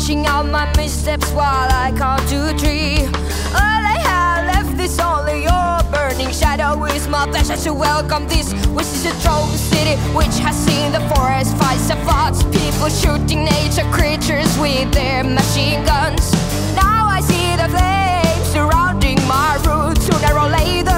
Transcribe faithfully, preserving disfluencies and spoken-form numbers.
Sketching out my missteps while I count to three. All I have left is only your burning shadow. Is my pleasure to welcome this, which is a throne city, which has seen the forest fights of thoughts. People shooting nature creatures with their machine guns. Now I see the flames surrounding my roots. Sooner or later